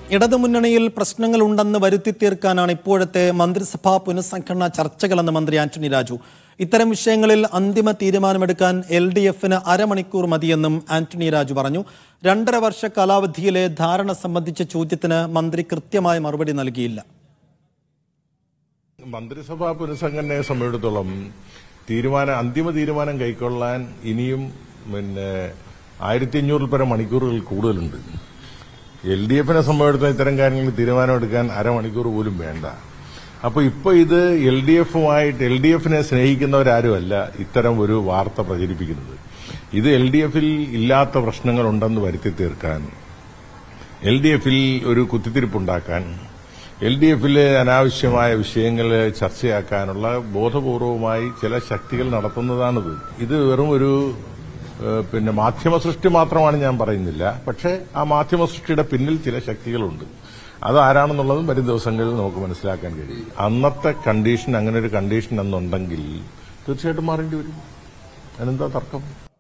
ഇടതുമുന്നണിയിൽ പ്രശ്നങ്ങളുണ്ടെന്ന് വരുത്തി തീർക്കാനാണ് ഇപ്പോഴത്തെ മന്ത്രിസഭാ പുനഃസംഘടനാ ചർച്ചകളെന്ന് മന്ത്രി ആന്റണി രാജു. ഇത്തരം വിഷയങ്ങളിൽ അന്തിമ തീരുമാനമെടുക്കാൻ LDFന് അരമണിക്കൂർ മതിയെന്നും ആന്റണി രാജു പറഞ്ഞു. 2.5 വർഷ കാലാവധിയിലെ ധാരണ സംബന്ധിച്ച ചോദ്യത്തിന് മന്ത്രി കൃത്യമായ മറുപടി നൽകിയില്ല. മന്ത്രിസഭാ പുനഃസംഘടനയെ സംബന്ധിച്ചിടത്തോളം അന്തിമ തീരുമാനം കൈക്കൊള്ളാൻ ഇനിയും 1500 പരം മണിക്കൂറുകൾ കൂടുതലുണ്ട്. LDFനെ സംബന്ധിച്ചിടത്തോളം ഇത്തരം കാര്യങ്ങളിൽ തീരുമാനമെടുക്കാൻ അരമണിക്കൂർ പോലും വേണ്ട. അപ്പോൾ ഇപ്പോൾ ഇത് LDFനെ സ്നേഹിക്കുന്നവരാരുമല്ല ഇത്തരം ഒരു വാർത്ത പ്രചരിപ്പിക്കുന്നത്. ഇത് LDFൽ ഇല്ലാത്ത പ്രശ്നങ്ങളുണ്ടെന്ന് വരുത്തി തീർക്കാൻ, LDFൽ ഒരു കുത്തിത്തിരിപ്പുണ്ടാക്കാൻ, LDFലെ അനാവശ്യമായ വിഷയങ്ങൾ ചർച്ചയാക്കാനുള്ള ബോധപൂർവമായി ചില ശക്തികൾ നടത്തുന്നതാണിത്. ഇത് വെറും ഒരു മാധ്യമ സൃഷ്ടി മാത്രമാണ് ഞാൻ പറയുന്നില്ല. പക്ഷേ ആ മാധ്യമ സൃഷ്ടിയുടെ പിന്നിൽ ചില ശക്തികളുണ്ട്. അതാരാണെന്നുള്ളതും വരും ദിവസങ്ങളിൽ നമുക്ക് മനസ്സിലാക്കാൻ കഴിയും. അന്നത്തെ കണ്ടീഷൻ, അങ്ങനെ ഒരു കണ്ടീഷൻ എന്നുണ്ടെങ്കിൽ തീർച്ചയായിട്ടും മാറേണ്ടി വരും. അതിനെന്താ തർക്കം?